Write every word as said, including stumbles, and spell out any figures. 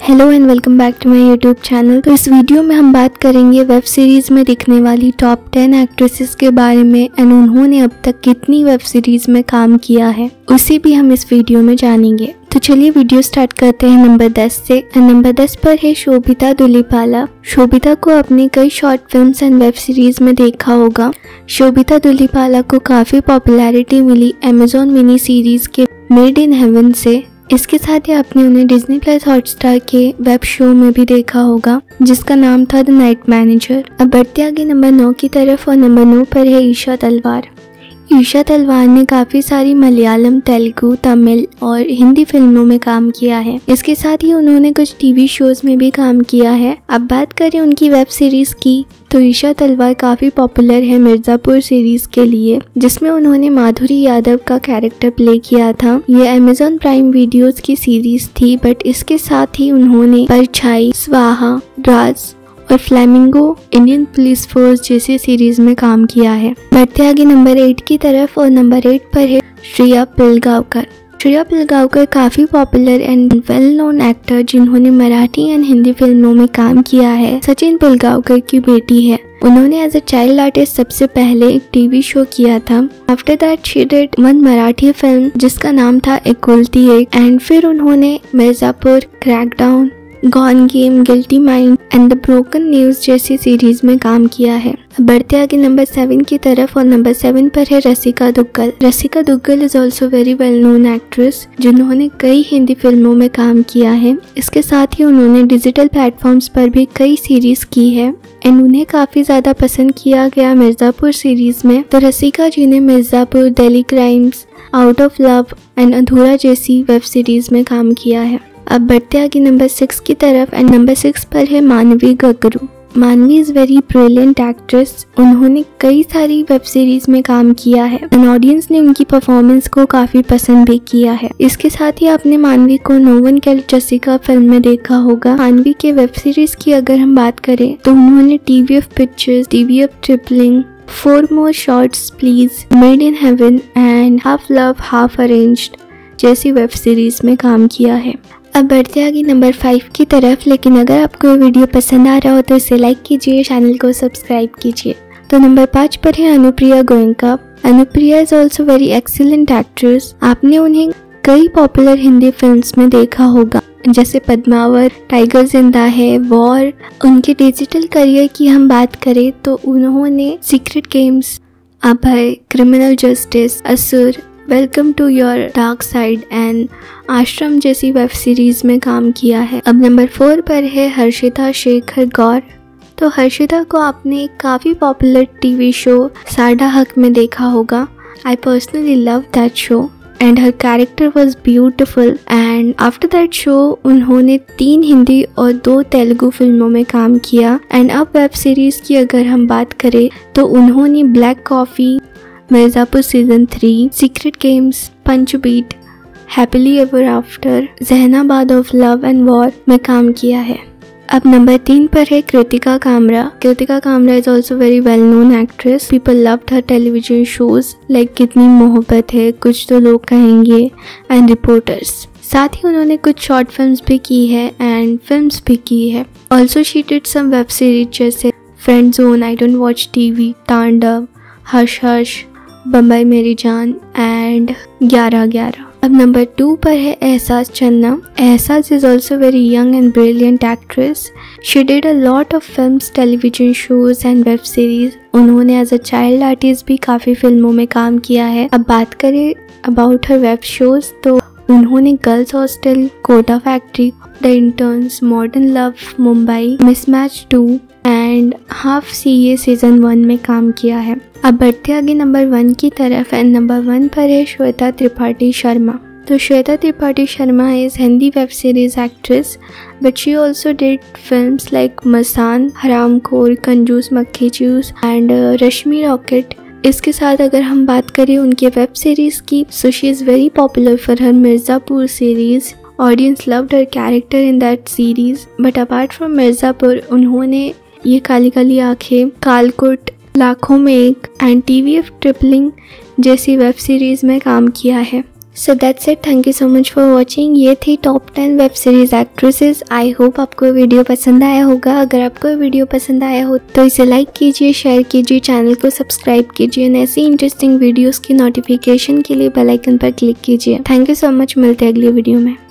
Hello and welcome back to my YouTube channel. तो इस video में हम बात करेंगे वेब सीरीज में दिखने वाली टॉप टेन एक्ट्रेसेस के बारे में एंड उन्होंने अब तक कितनी वेब सीरीज में काम किया है उसे भी हम इस वीडियो में जानेंगे। तो चलिए वीडियो स्टार्ट करते हैं नंबर दस से। एंड नंबर दस पर है शोभिता धुलिपाला। शोभिता को अपनी कई short films and web series में देखा होगा। शोभिता धुलिपाला को काफी पॉपुलैरिटी मिली अमेजॉन मिनी सीरीज के मेड इन हेवन से। इसके साथ ही आपने उन्हें डिज्नी प्लस हॉटस्टार के वेब शो में भी देखा होगा जिसका नाम था द नाइट मैनेजर। अब बढ़ते आगे नंबर नौ की तरफ और नंबर नौ पर है ईशा तलवार। ईशा तलवार ने काफी सारी मलयालम, तेलुगु, तमिल और हिंदी फिल्मों में काम किया है। इसके साथ ही उन्होंने कुछ टीवी शोज में भी काम किया है। अब बात करें उनकी वेब सीरीज की तो ईशा तलवार काफी पॉपुलर है मिर्जापुर सीरीज के लिए, जिसमें उन्होंने माधुरी यादव का कैरेक्टर प्ले किया था। ये अमेजॉन प्राइम वीडियोस की सीरीज थी, बट इसके साथ ही उन्होंने परछाई, स्वाहा, राज और फ्लेमिंगो, इंडियन पुलिस फोर्स जैसी सीरीज में काम किया है। बढ़ते आगे नंबर एट की तरफ और नंबर एट पर है श्रेया पिलगावकर। श्रेया पिलगावकर काफी popular and well known actor जिन्होंने मराठी एंड हिंदी फिल्मों में काम किया है। सचिन पिलगावकर की बेटी है। उन्होंने एज अ चाइल्ड आर्टिस्ट सबसे पहले एक टीवी शो किया था। After that she did one Marathi film जिसका नाम था एकुलती एक एंड फिर उन्होंने Mirzapur, Crackdown, Gone Game, Guilty Mind and The Broken News जैसी सीरीज में काम किया है। बढ़ते आगे नंबर सेवन की तरफ और नंबर सेवन पर है Rasika Duggal. Rasika Duggal is also very well known actress जिन्होंने कई हिंदी फिल्मों में काम किया है। इसके साथ ही उन्होंने डिजिटल प्लेटफॉर्म्स पर भी कई सीरीज की है एंड उन्हें काफी ज्यादा पसंद किया गया मिर्जापुर सीरीज में। तो रसिका जी ने Mirzapur, Delhi Crimes, Out of Love and Adhura जैसी वेब सीरीज में काम किया है। अब बढ़ते आगे नंबर सिक्स की तरफ एंड नंबर सिक्स पर है मानवी गगरू। मानवी इज वेरी ब्रिलियंट एक्ट्रेस। उन्होंने कई सारी वेब सीरीज में काम किया है एंड ऑडियंस ने उनकी परफॉर्मेंस को काफी पसंद भी किया है। इसके साथ ही आपने मानवी को No One Killed Jessica film में देखा होगा। मानवी के वेब सीरीज की अगर हम बात करें तो उन्होंने TVF Pictures, TVF Tripling, Four More Shots Please, Made in Heaven and Half Love Half Arranged जैसी वेब सीरीज में काम किया है। अब बढ़ते आगे नंबर फाइव की तरफ। लेकिन अगर आपको ये वीडियो पसंद आ रहा हो तो इसे लाइक कीजिए, चैनल को सब्सक्राइब कीजिए। तो नंबर पाँच पर है Anupriya Goenka. Anupriya is also very excellent actress. आपने उन्हें कई पॉपुलर हिंदी फिल्म्स में देखा होगा जैसे पद्मावर, टाइगर जिंदा है, वॉर। उनके डिजिटल करियर की हम बात करें तो उन्होंने Secret Games, Abhay, Criminal Justice, Asur, Welcome to Your Dark Side and Aashram जैसी वेब सीरीज में काम किया है। अब नंबर फोर पर है हर्षिता शेखर गौर। तो हर्षिता को आपने काफ़ी पॉपुलर टीवी शो साडा हक में देखा होगा। I personally love that show and her character was beautiful and after that show उन्होंने तीन हिंदी और दो तेलुगु फिल्मों में काम किया। एंड अब वेब सीरीज की अगर हम बात करें तो उन्होंने Black Coffee, Mirzapur season three, Secret Games, Panchbeat, Happily Ever After, Jehanabad of Love and War में काम किया है। अब नंबर तीन पर है Kritika Kamra. Kritika Kamra is also very well known actress. People loved her television shows like Kitani Mohabbat है, कुछ तो लोग कहेंगे एंड रिपोर्टर्स। साथ ही उन्होंने कुछ शॉर्ट फिल्म्स भी की है एंड फिल्म्स भी की है। Also she did some web series जैसे Friend Zone, I Don't Watch TV, Tandav, Hush Hush, Bambai Meri Jaan and ग्यारह ग्यारह। अब नंबर टू पर है Ehsaas Channa. Ehsaas is also very young and brilliant actress. She did a lot of films, television shows and web series. उन्होंने as a child artist भी काफ़ी फिल्मों में काम किया है। अब बात करें अबाउट हर वेब शोज तो उन्होंने Girls Hostel, Kota Factory, The Interns, Modern Love Mumbai, Mismatch two and Half CA season one में काम किया है। अब बढ़ते आगे नंबर वन की तरफ एंड नंबर वन पर है श्वेता त्रिपाठी शर्मा। तो Shweta Tripathi Sharma is Hindi web series actress but she also did films like Masaan, Haraamkhor, Kanjoos मक्खी जूस एंड रश्मि रॉकेट। इसके साथ अगर हम बात करें उनके वेब सीरीज की so she is very popular for her Mirzapur series. Audience loved her character in that series. But apart from Mirzapur उन्होंने ये Kaali Kaali Aankhein, Kaalkoot, Laakhon Mein Ek and TVF tripling जैसी वेब सीरीज में काम किया है। So that's it, thank you so much for watching. ये थी top ten web series actresses. I hope आपको वीडियो पसंद आया होगा। अगर आपको वीडियो पसंद आया हो तो इसे लाइक कीजिए, शेयर कीजिए, चैनल को सब्सक्राइब कीजिए। ऐसी इंटरेस्टिंग वीडियोस की नोटिफिकेशन के लिए बेल आइकन पर क्लिक कीजिए। थैंक यू सो मच, मिलते हैं अगली वीडियो में।